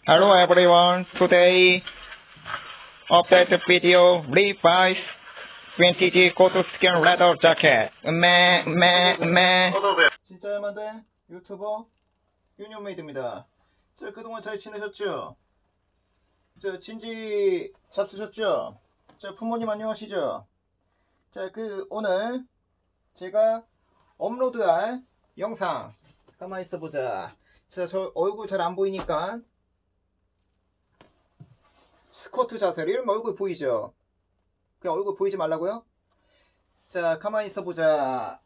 Hello everyone, today update video Levi's vintage coat skin leather jacket. 진짜 야만대 유튜버 유니온메이드입니다. 자, 그동안 잘 지내셨죠? 자, 진지 잡수셨죠? 자, 부모님 안녕하시죠? 자, 오늘 제가 업로드할 영상 가만히 있어보자. 자, 저 얼굴 잘 안 보이니까 스쿼트 자세로 이러면 얼굴 보이죠? 그냥 얼굴 보이지 말라고요? 자, 가만히 있어보자.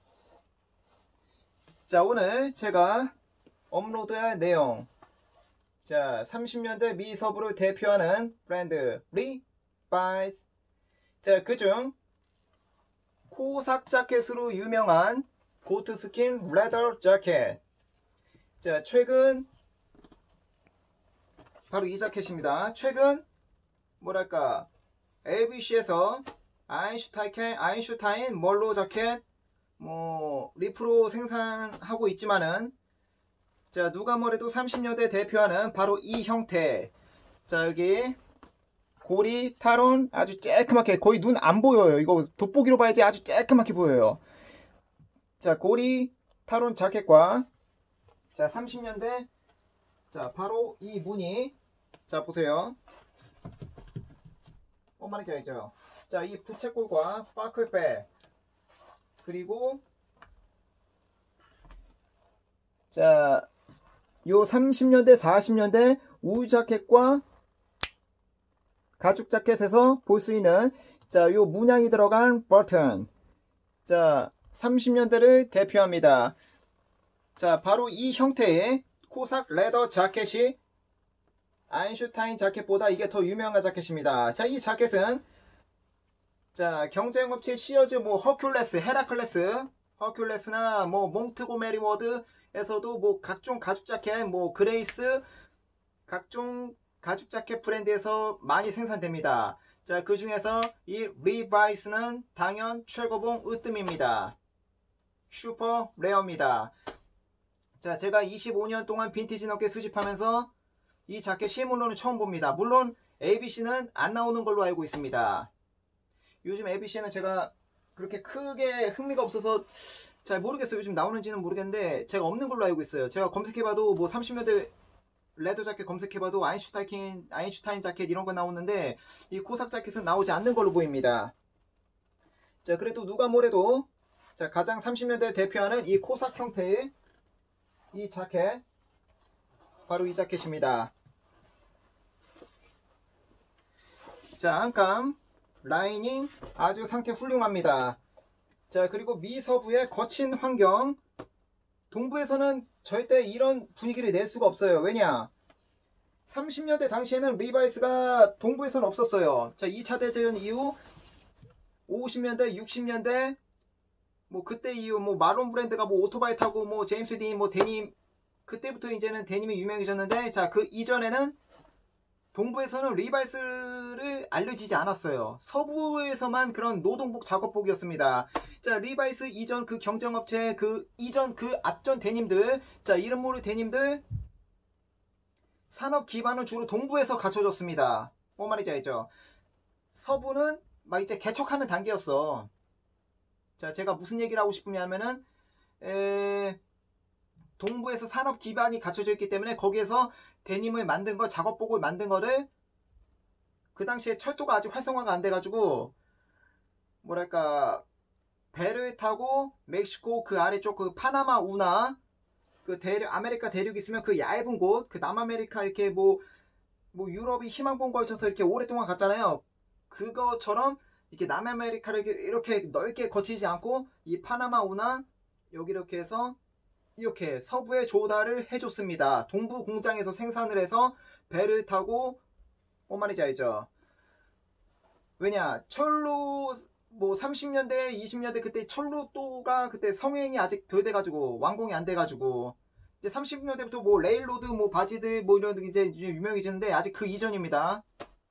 자, 오늘 제가 업로드할 내용, 자, 30년대 미 서부를 대표하는 브랜드 리바이스. 자, 그중 코삭 자켓으로 유명한 고트 스킨 레더 자켓. 자, 최근 바로 이 자켓입니다. 최근 뭐랄까 LBC에서 아인슈타인 멀로 자켓 리프로 생산하고 있지만은, 자, 누가 뭐래도 30년대 대표하는 바로 이 형태. 자, 여기 고리 타론 아주 쬐끄맣게, 거의 눈 안 보여요. 이거 돋보기로 봐야지 아주 쬐끄맣게 보여요. 자, 고리 타론 자켓과, 자, 30년대, 자, 바로 이 무늬. 자, 보세요. 말이죠, 있죠. 자, 이 부채꼴과 파클백, 그리고 자, 요 30년대 40년대 우유 자켓과 가죽 자켓에서 볼 수 있는, 자, 요 문양이 들어간 버튼. 자, 30년대를 대표합니다. 자, 바로 이 형태의 코삭 레더 자켓이 아인슈타인 자켓보다 이게 더 유명한 자켓입니다. 자, 이 자켓은, 자, 경쟁업체 시어즈, 허큘레스, 헤라클레스, 허큘레스나 몽트고메리 워드에서도 각종 가죽 자켓, 그레이스, 각종 가죽 자켓 브랜드에서 많이 생산됩니다. 자, 그 중에서 이 리바이스는 당연 최고봉 으뜸입니다. 슈퍼 레어입니다. 자, 제가 25년 동안 빈티지 업계 수집하면서 이 자켓 실물로는 처음 봅니다. 물론 ABC는 안 나오는 걸로 알고 있습니다. 요즘 ABC는 제가 그렇게 크게 흥미가 없어서 잘 모르겠어요. 요즘 나오는지는 모르겠는데 제가 없는 걸로 알고 있어요. 제가 검색해봐도 30년대 레더 자켓 검색해봐도 아인슈타인 자켓 이런 거 나오는데 이 코삭 자켓은 나오지 않는 걸로 보입니다. 자, 그래도 누가 뭐래도, 자, 가장 30년대를 대표하는 이 코삭 형태의 이 자켓, 바로 이 자켓입니다. 자, 안감, 라이닝 아주 상태 훌륭합니다. 자, 그리고 미서부의 거친 환경, 동부에서는 절대 이런 분위기를 낼 수가 없어요. 왜냐? 30년대 당시에는 리바이스가 동부에서는 없었어요. 자, 2차 대전 이후 50년대, 60년대 그때 이후 마론 브랜드가 오토바이 타고 제임스 딘 데님, 그때부터 이제는 데님이 유명해졌는데, 자, 그 이전에는 동부에서는 리바이스를 알려지지 않았어요. 서부에서만 그런 노동복 작업복이었습니다. 자, 리바이스 이전 그 경쟁업체, 앞전 데님들, 자, 이름 모를 데님들, 산업 기반은 주로 동부에서 갖춰졌습니다. 뭔 말인지 알죠? 서부는 이제 개척하는 단계였어. 자, 제가 무슨 얘기를 하고 싶으냐면은, 동부에서 산업 기반이 갖춰져 있기 때문에 거기에서 데님을 만든 거, 작업복을 만든 거를, 그 당시에 철도가 아직 활성화가 안 돼가지고 뭐랄까 배를 타고 멕시코 그 아래쪽 그 파나마 운하 아메리카 대륙 있으면 그 얇은 곳, 그 남아메리카 이렇게 유럽이 희망봉 걸쳐서 이렇게 오랫동안 갔잖아요. 그거처럼 이렇게 남아메리카를 이렇게 넓게 거치지 않고 이 파나마 운하 여기 이렇게 해서 이렇게 서부에 조달을 해줬습니다. 동부 공장에서 생산을 해서 배를 타고, 뭔 말인지 알죠? 왜냐, 철로 30년대 20년대 그때 철로도가 그때 성행이 아직 덜 돼가지고 완공이 안 돼가지고, 이제 30년대부터 레일로드 바지들 이런 게 이제 유명해지는데 아직 그 이전입니다.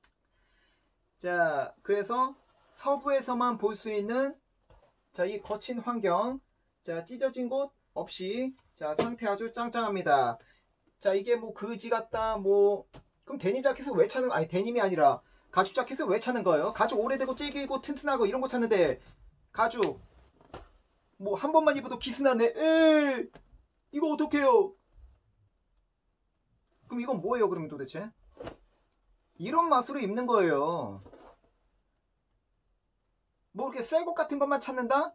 자, 그래서 서부에서만 볼 수 있는, 자, 이 거친 환경, 자, 찢어진 곳 없이, 자, 상태 아주 짱짱합니다. 자, 이게 그지 같다 그럼 데님 자켓을 왜 찾는, 아니 데님이 아니라 가죽 자켓을 왜 찾는 거예요? 가죽 오래되고 질기고 튼튼하고 이런 거 찾는데 가죽 뭐 한 번만 입어도 기스나네. 에 이거 어떡해요? 그럼 이건 뭐예요 그러면 도대체? 이런 맛으로 입는 거예요. 뭐 이렇게 새 것 같은 것만 찾는다?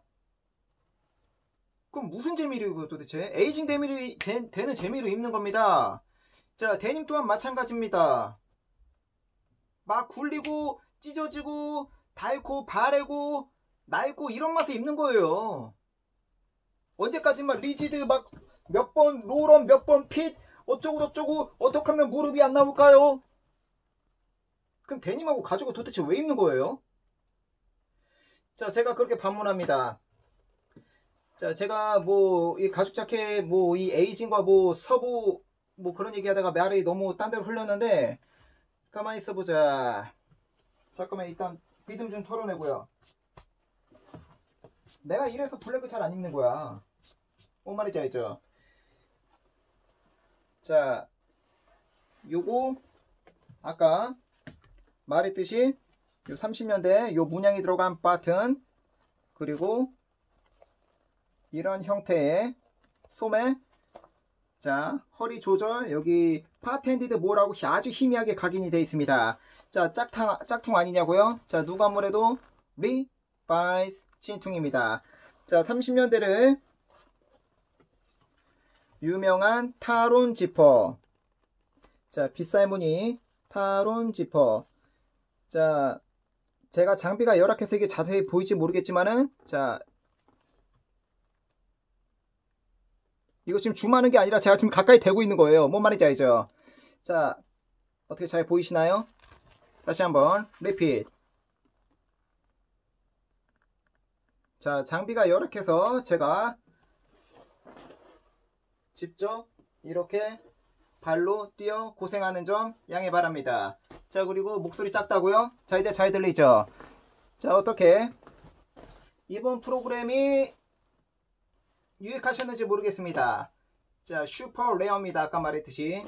그럼 무슨 재미로 입어요 도대체? 에이징 되는 재미로 입는 겁니다. 자, 데님 또한 마찬가지입니다. 막 굴리고 찢어지고 닳고 바래고 낡고 이런 맛에 입는 거예요. 언제까지 막 리지드 막 몇 번 롤업 몇 번 핏 어쩌고 저쩌고 어떻게 하면 무릎이 안 나올까요? 그럼 데님하고 가죽을 도대체 왜 입는 거예요? 자, 제가 그렇게 반문합니다. 자, 제가 뭐 이 가죽 자켓 뭐 이 에이징과 뭐 서부 뭐 그런 얘기하다가 말이 너무 딴 데로 흘렸는데 가만히 있어보자. 잠깐만 일단 비듬 좀 털어내고요. 내가 이래서 블랙을 잘 안 입는 거야. 뭔 말인지 알죠? 자, 요거 아까 말했듯이 요 30년대 요 문양이 들어간 버튼 그리고 이런 형태의 소매. 자, 허리 조절 여기 파텐디드 모라고 아주 희미하게 각인이 되어 있습니다. 자, 짝퉁 아니냐고요? 자, 누가 뭐래도 리바이스 진퉁입니다. 자, 30년대를 유명한 타론 지퍼. 자, 빗살 무늬 타론 지퍼. 자, 제가 장비가 열악해서 이게 자세히 보일지 모르겠지만은 자, 이거 지금 줌하는 게 아니라 제가 지금 가까이 대고 있는 거예요. 뭔 말인지 알죠? 자, 어떻게 잘 보이시나요? 다시 한번 리핏. 자, 장비가 열악해서 제가 직접 이렇게 발로 뛰어 고생하는 점 양해 바랍니다. 자, 그리고 목소리 작다고요? 자, 이제 잘 들리죠? 자, 어떻게 이번 프로그램이 유익하셨는지 모르겠습니다. 자, 슈퍼 레어입니다. 아까 말했듯이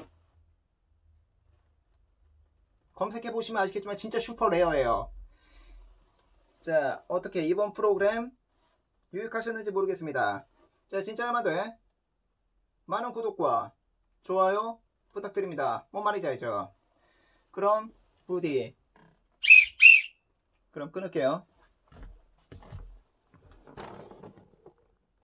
검색해보시면 아시겠지만 진짜 슈퍼 레어예요. 자, 어떻게 이번 프로그램 유익하셨는지 모르겠습니다. 자, 진짜 하면 돼. 많은 구독과 좋아요 부탁드립니다. 뭔 말인지 알죠? 그럼 부디 그럼 끊을게요.